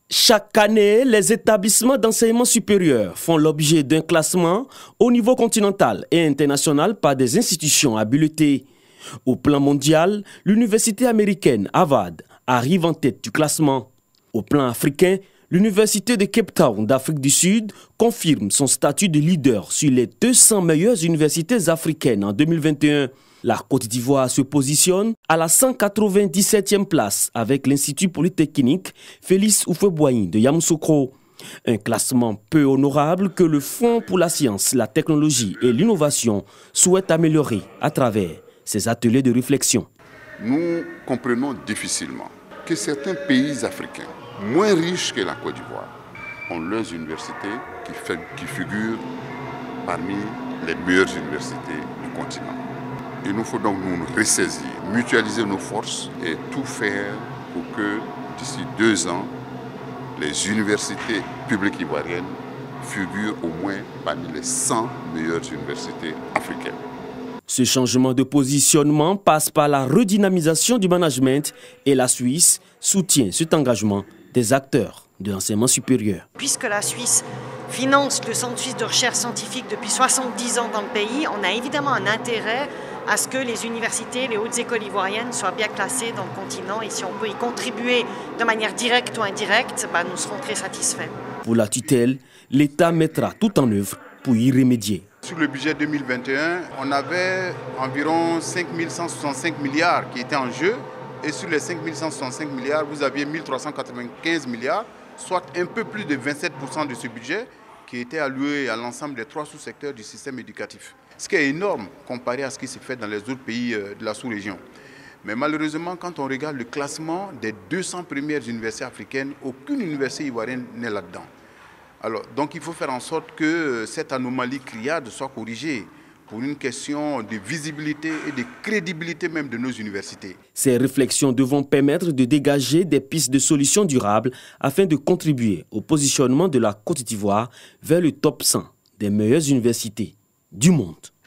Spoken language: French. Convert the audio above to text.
Chaque année, les établissements d'enseignement supérieur font l'objet d'un classement au niveau continental et international par des institutions habilitées. Au plan mondial, l'université américaine Harvard arrive en tête du classement. Au plan africain, l'université de Cape Town d'Afrique du Sud confirme son statut de leader sur les 200 meilleures universités africaines en 2021. La Côte d'Ivoire se positionne à la 197e place avec l'Institut Polytechnique Félix Houphouët-Boigny de Yamoussoukro. Un classement peu honorable que le Fonds pour la science, la technologie et l'innovation souhaite améliorer à travers ses ateliers de réflexion. Nous comprenons difficilement que certains pays africains, moins riches que la Côte d'Ivoire, ont leurs universités qui figurent parmi les meilleures universités du continent. Il nous faut donc nous ressaisir, mutualiser nos forces et tout faire pour que d'ici 2 ans, les universités publiques ivoiriennes figurent au moins parmi les 100 meilleures universités africaines. Ce changement de positionnement passe par la redynamisation du management et la Suisse soutient cet engagement des acteurs de l'enseignement supérieur. Puisque la Suisse finance le Centre suisse de recherche scientifique depuis 70 ans dans le pays, on a évidemment un intérêt à ce que les universités, les hautes écoles ivoiriennes soient bien classées dans le continent. Et si on peut y contribuer de manière directe ou indirecte, nous serons très satisfaits. Pour la tutelle, l'État mettra tout en œuvre pour y remédier. Sur le budget 2021, on avait environ 5 165 milliards qui étaient en jeu. Et sur les 5 165 milliards, vous aviez 1 395 milliards, soit un peu plus de 27% de ce budget qui était alloué à l'ensemble des 3 sous-secteurs du système éducatif. Ce qui est énorme comparé à ce qui se fait dans les autres pays de la sous-région. Mais malheureusement, quand on regarde le classement des 200 premières universités africaines, aucune université ivoirienne n'est là-dedans. Alors, donc il faut faire en sorte que cette anomalie criarde soit corrigée pour une question de visibilité et de crédibilité même de nos universités. Ces réflexions devront permettre de dégager des pistes de solutions durables afin de contribuer au positionnement de la Côte d'Ivoire vers le top 100 des meilleures universités du monde.